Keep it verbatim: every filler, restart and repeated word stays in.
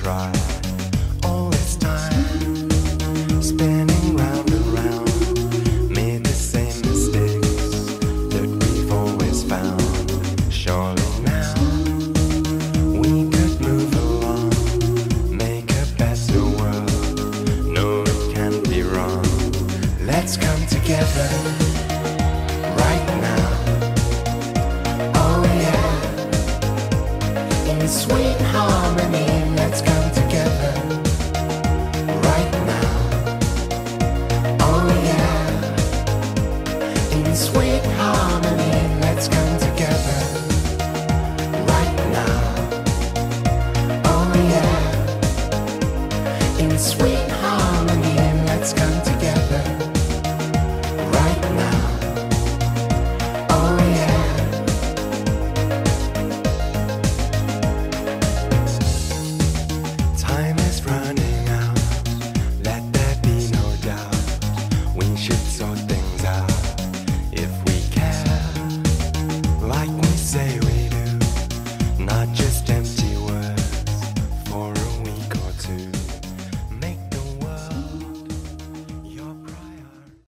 try. All this time, spinning round and round, made the same mistakes that we've always found. Surely now we could move along, make a better world. No, it can't be wrong. Let's come together right now. Oh yeah, in sweet harmony.